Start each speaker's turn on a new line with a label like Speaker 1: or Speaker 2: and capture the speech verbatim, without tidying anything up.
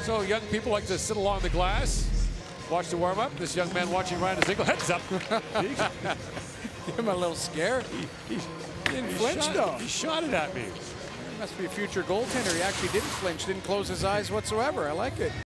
Speaker 1: So young people like to sit along the glass, watch the warm-up. This young man watching Ryan Dzingel, heads up.
Speaker 2: Give him a little scare.
Speaker 1: He, he,
Speaker 2: Didn't
Speaker 1: he
Speaker 2: flinch
Speaker 1: shot,
Speaker 2: though.
Speaker 1: He shot it at me.
Speaker 2: Must be a future goaltender. He actually didn't flinch, didn't close his eyes whatsoever. I like it.